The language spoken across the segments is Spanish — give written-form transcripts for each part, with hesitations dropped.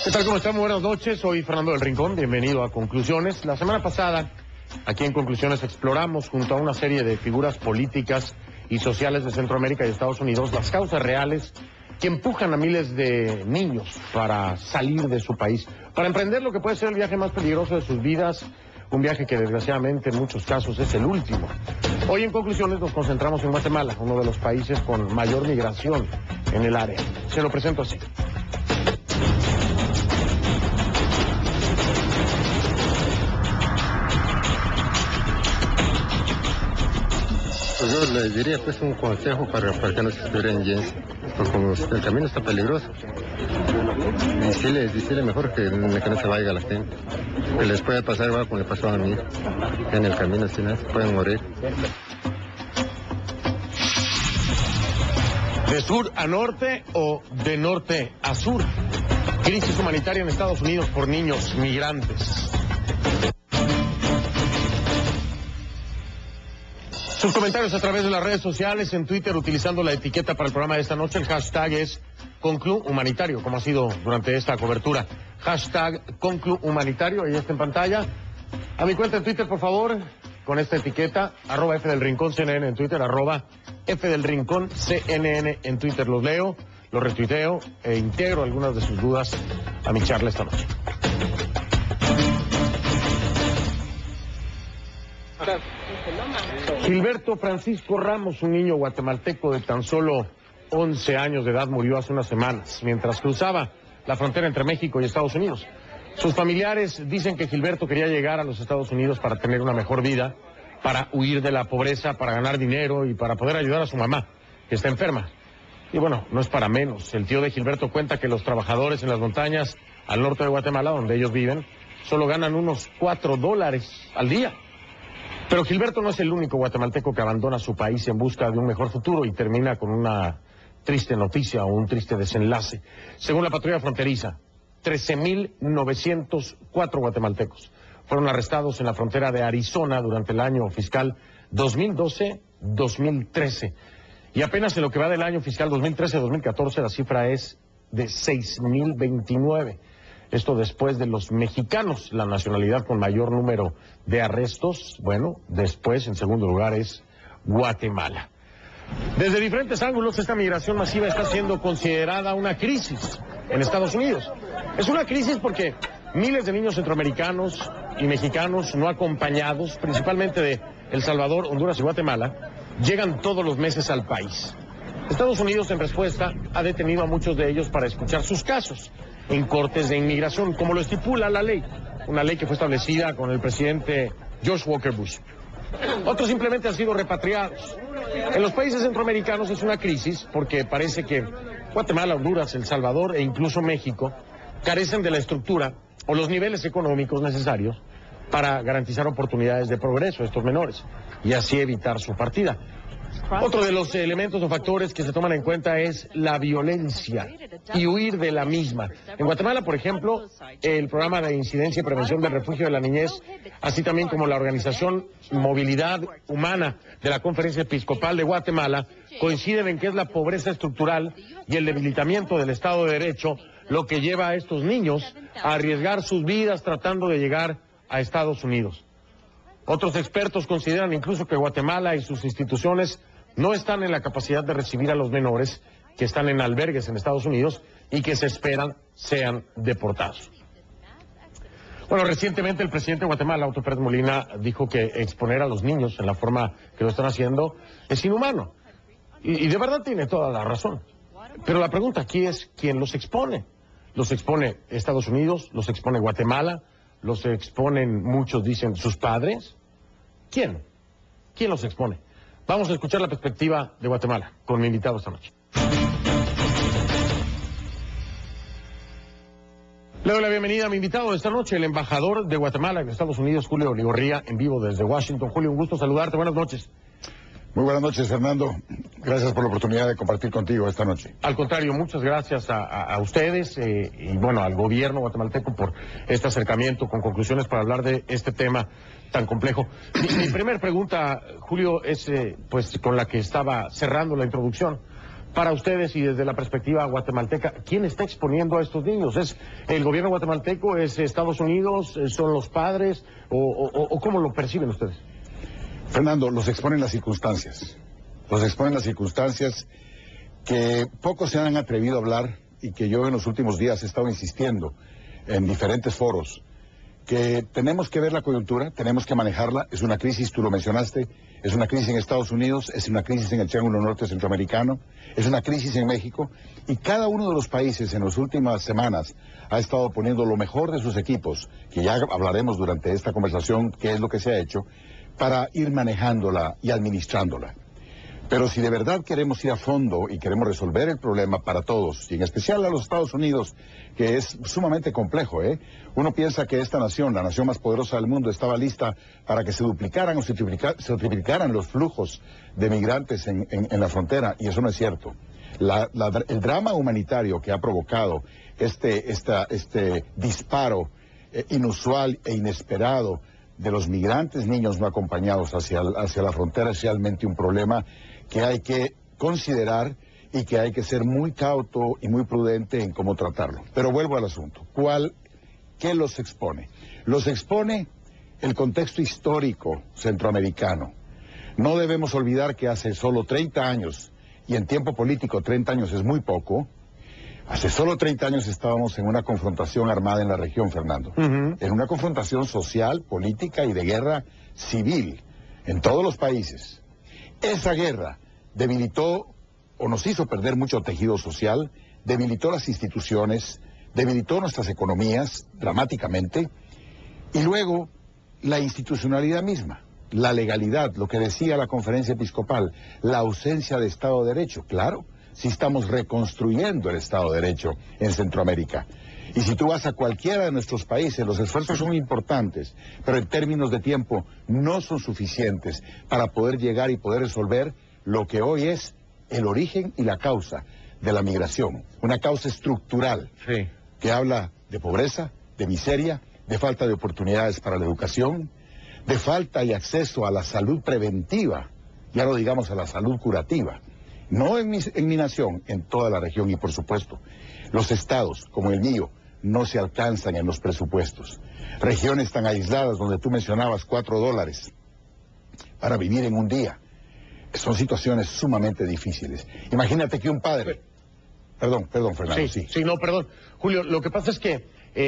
¿Qué tal? ¿Cómo están? Buenas noches. Soy Fernando del Rincón. Bienvenido a Conclusiones. La semana pasada, aquí en Conclusiones, exploramos junto a una serie de figuras políticas y sociales de Centroamérica y Estados Unidos las causas reales que empujan a miles de niños para salir de su país, para emprender lo que puede ser el viaje más peligroso de sus vidas, un viaje que desgraciadamente en muchos casos es el último. Hoy en Conclusiones nos concentramos en Guatemala, uno de los países con mayor migración en el área. Se lo presento así. Pues yo les diría pues un consejo para que no se estuvieran yendo, porque como el camino está peligroso, decirle mejor que no se vaya la gente, que les puede pasar igual como le pasó a mí, en el camino si no, pueden morir. ¿De sur a norte o de norte a sur? Crisis humanitaria en Estados Unidos por niños migrantes. Sus comentarios a través de las redes sociales, en Twitter, utilizando la etiqueta para el programa de esta noche. El hashtag es ConcluHumanitario, como ha sido durante esta cobertura. Hashtag ConcluHumanitario, ahí está en pantalla. A mi cuenta en Twitter, por favor, con esta etiqueta, @FDelRincónCNN en Twitter, @FDelRincónCNN en Twitter. Los leo, los retuiteo e integro algunas de sus dudas a mi charla esta noche. Gilberto Francisco Ramos, un niño guatemalteco de tan solo 11 años de edad, murió hace unas semanas mientras cruzaba la frontera entre México y Estados Unidos. Sus familiares dicen que Gilberto quería llegar a los Estados Unidos para tener una mejor vida, para huir de la pobreza, para ganar dinero y para poder ayudar a su mamá, que está enferma. Y bueno, no es para menos. El tío de Gilberto cuenta que los trabajadores en las montañas al norte de Guatemala, donde ellos viven, solo ganan unos $4 al día. Pero Gilberto no es el único guatemalteco que abandona su país en busca de un mejor futuro y termina con una triste noticia o un triste desenlace. Según la patrulla fronteriza, 13.904 guatemaltecos fueron arrestados en la frontera de Arizona durante el año fiscal 2012-2013. Y apenas en lo que va del año fiscal 2013-2014 la cifra es de 6.029. Esto después de los mexicanos, la nacionalidad con mayor número de arrestos. Bueno, después, en segundo lugar, es Guatemala. Desde diferentes ángulos, esta migración masiva está siendo considerada una crisis en Estados Unidos. Es una crisis porque miles de niños centroamericanos y mexicanos no acompañados, principalmente de El Salvador, Honduras y Guatemala, llegan todos los meses al país. Estados Unidos, en respuesta, ha detenido a muchos de ellos para escuchar sus casos en cortes de inmigración, como lo estipula la ley, una ley que fue establecida con el presidente George Walker Bush. Otros simplemente han sido repatriados. En los países centroamericanos es una crisis porque parece que Guatemala, Honduras, El Salvador e incluso México carecen de la estructura o los niveles económicos necesarios para garantizar oportunidades de progreso a estos menores y así evitar su partida. Otro de los elementos o factores que se toman en cuenta es la violencia y huir de la misma. En Guatemala, por ejemplo, el programa de incidencia y prevención del refugio de la niñez, así también como la organización Movilidad Humana de la Conferencia Episcopal de Guatemala, coinciden en que es la pobreza estructural y el debilitamiento del Estado de Derecho lo que lleva a estos niños a arriesgar sus vidas tratando de llegar a Estados Unidos. Otros expertos consideran incluso que Guatemala y sus instituciones no están en la capacidad de recibir a los menores que están en albergues en Estados Unidos y que se esperan sean deportados. Bueno, recientemente el presidente de Guatemala, Otto Pérez Molina, dijo que exponer a los niños en la forma que lo están haciendo es inhumano. Y de verdad tiene toda la razón. Pero la pregunta aquí es, ¿quién los expone? ¿Los expone Estados Unidos? ¿Los expone Guatemala? ¿Los exponen, muchos dicen, sus padres? ¿Quién? ¿Quién los expone? Vamos a escuchar la perspectiva de Guatemala con mi invitado esta noche. Le doy la bienvenida a mi invitado de esta noche, el embajador de Guatemala en Estados Unidos, Julio Ligorría, en vivo desde Washington. Julio, un gusto saludarte. Buenas noches. Muy buenas noches, Fernando. Gracias por la oportunidad de compartir contigo esta noche. Al contrario, muchas gracias a ustedes y bueno, al gobierno guatemalteco por este acercamiento con conclusiones para hablar de este tema tan complejo. Mi primera pregunta, Julio, es pues con la que estaba cerrando la introducción. Para ustedes y desde la perspectiva guatemalteca, ¿quién está exponiendo a estos niños? ¿Es el gobierno guatemalteco? ¿Es Estados Unidos? ¿Son los padres? ¿O cómo lo perciben ustedes? Fernando, los exponen las circunstancias. Los exponen las circunstancias que pocos se han atrevido a hablar y que yo en los últimos días he estado insistiendo en diferentes foros, que tenemos que ver la coyuntura, tenemos que manejarla. Es una crisis, tú lo mencionaste, es una crisis en Estados Unidos, es una crisis en el Triángulo Norte Centroamericano, es una crisis en México, y cada uno de los países en las últimas semanas ha estado poniendo lo mejor de sus equipos, que ya hablaremos durante esta conversación qué es lo que se ha hecho, para ir manejándola y administrándola. Pero si de verdad queremos ir a fondo y queremos resolver el problema para todos, y en especial a los Estados Unidos, que es sumamente complejo, uno piensa que esta nación, la nación más poderosa del mundo, estaba lista para que se duplicaran o se triplicaran los flujos de migrantes en la frontera, y eso no es cierto. El drama humanitario que ha provocado este disparo inusual e inesperado de los migrantes niños no acompañados hacia la frontera es realmente un problema que hay que considerar y que hay que ser muy cauto y muy prudente en cómo tratarlo. Pero vuelvo al asunto. ¿Qué los expone? Los expone el contexto histórico centroamericano. No debemos olvidar que hace solo 30 años, y en tiempo político 30 años es muy poco, hace solo 30 años estábamos en una confrontación armada en la región, Fernando. En una confrontación social, política y de guerra civil en todos los países. Esa guerra debilitó o nos hizo perder mucho tejido social, debilitó las instituciones, debilitó nuestras economías dramáticamente, y luego la institucionalidad misma, la legalidad, lo que decía la conferencia episcopal, la ausencia de Estado de Derecho. Claro, si estamos reconstruyendo el Estado de Derecho en Centroamérica. Y si tú vas a cualquiera de nuestros países, los esfuerzos son importantes, pero en términos de tiempo no son suficientes para poder llegar y poder resolver lo que hoy es el origen y la causa de la migración. Una causa estructural que habla de pobreza, de miseria, de falta de oportunidades para la educación, de falta y acceso a la salud preventiva, ya no digamos a la salud curativa. No en mi nación, en toda la región, y por supuesto, los estados como el mío no se alcanzan en los presupuestos. Regiones tan aisladas donde tú mencionabas $4 para vivir en un día. Son situaciones sumamente difíciles. Imagínate que un padre... Perdón, Fernando, sí. Sí, no, perdón. Julio, lo que pasa es que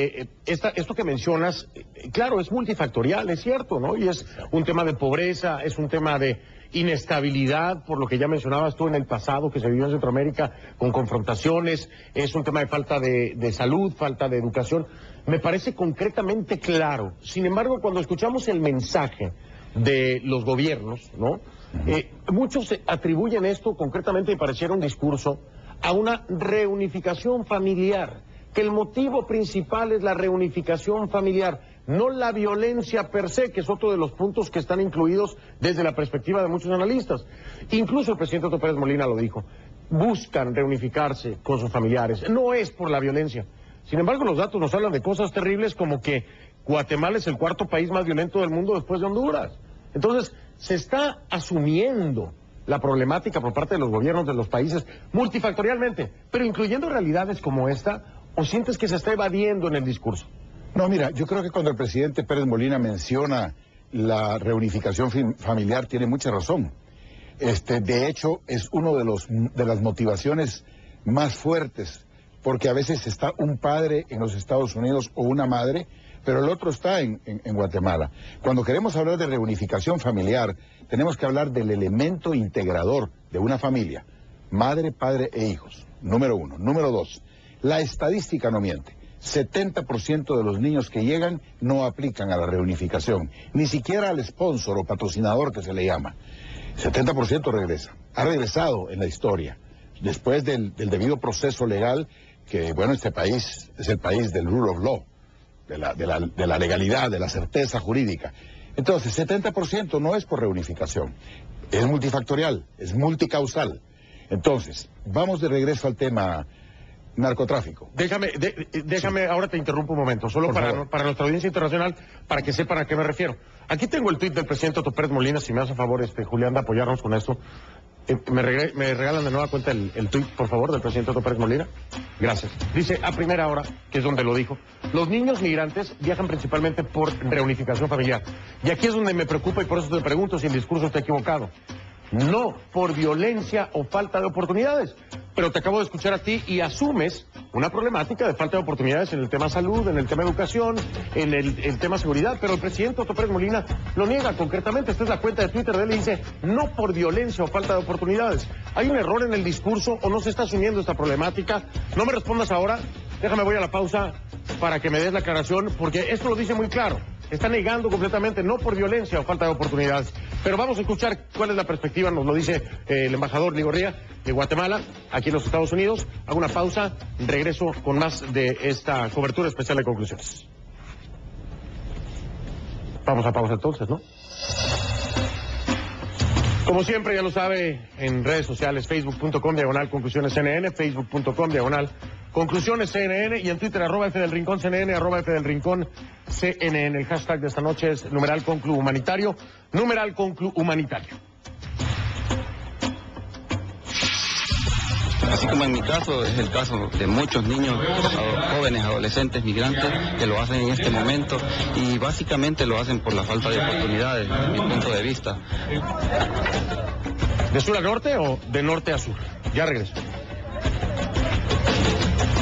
esto que mencionas, claro, es multifactorial, es cierto, ¿no? Y es un tema de pobreza, es un tema de inestabilidad, por lo que ya mencionabas tú en el pasado que se vivió en Centroamérica con confrontaciones, es un tema de falta de salud, falta de educación. Me parece concretamente claro. Sin embargo, cuando escuchamos el mensaje de los gobiernos, ¿no? Muchos atribuyen esto, concretamente me pareciera un discurso, a una reunificación familiar, que el motivo principal es la reunificación familiar, no la violencia per se, que es otro de los puntos que están incluidos desde la perspectiva de muchos analistas. Incluso el presidente Otto Pérez Molina lo dijo, buscan reunificarse con sus familiares, no es por la violencia. Sin embargo, los datos nos hablan de cosas terribles como que Guatemala es el cuarto país más violento del mundo después de Honduras. Entonces, se está asumiendo la problemática por parte de los gobiernos de los países multifactorialmente, pero incluyendo realidades como esta, ¿o sientes que se está evadiendo en el discurso? No, mira, yo creo que cuando el presidente Pérez Molina menciona la reunificación familiar tiene mucha razón. De hecho, es uno de las motivaciones más fuertes, porque a veces está un padre en los Estados Unidos o una madre, pero el otro está en Guatemala. Cuando queremos hablar de reunificación familiar, tenemos que hablar del elemento integrador de una familia, madre, padre e hijos, número uno. Número dos, la estadística no miente. 70% de los niños que llegan no aplican a la reunificación, ni siquiera al sponsor o patrocinador que se le llama. 70% regresa, ha regresado en la historia, después del debido proceso legal, que bueno, este país es el país del rule of law, de la legalidad, de la certeza jurídica. Entonces, 70% no es por reunificación, es multifactorial, es multicausal. Entonces, vamos de regreso al tema narcotráfico. Déjame, ahora te interrumpo un momento, solo para nuestra audiencia internacional, para que sepan a qué me refiero. Aquí tengo el tuit del presidente Otto Pérez Molina, si me hace favor, Julián, de apoyarnos con esto. ¿Me regalan de nueva cuenta el tuit, por favor, del presidente Otto Pérez Molina? Gracias. Dice, a primera hora, que es donde lo dijo, los niños migrantes viajan principalmente por reunificación familiar. Y aquí es donde me preocupa y por eso te pregunto si el discurso está equivocado. No por violencia o falta de oportunidades. Pero te acabo de escuchar a ti y asumes una problemática de falta de oportunidades en el tema salud, en el tema educación, en el tema seguridad. Pero el presidente Otto Pérez Molina lo niega concretamente. Esta es la cuenta de Twitter de él y dice, no por violencia o falta de oportunidades. ¿Hay un error en el discurso o no se está asumiendo esta problemática? No me respondas ahora. Déjame, voy a la pausa para que me des la aclaración, porque esto lo dice muy claro. Está negando completamente, no por violencia o falta de oportunidades. Pero vamos a escuchar cuál es la perspectiva, nos lo dice el embajador Ligorría de Guatemala, aquí en los Estados Unidos. Hago una pausa, regreso con más de esta cobertura especial de conclusiones. Vamos a pausa entonces, ¿no? Como siempre, ya lo sabe, en redes sociales, facebook.com/conclusionescnn, facebook.com/conclusionescnn y en Twitter, @FDelRincónCNN, @FDelRincónCNN. El hashtag de esta noche es #ConcluHumanitario, #ConcluHumanitario. Así como en mi caso, es el caso de muchos niños, jóvenes, adolescentes, migrantes, que lo hacen en este momento y básicamente lo hacen por la falta de oportunidades, desde mi punto de vista. ¿De sur a norte o de norte a sur? Ya regreso.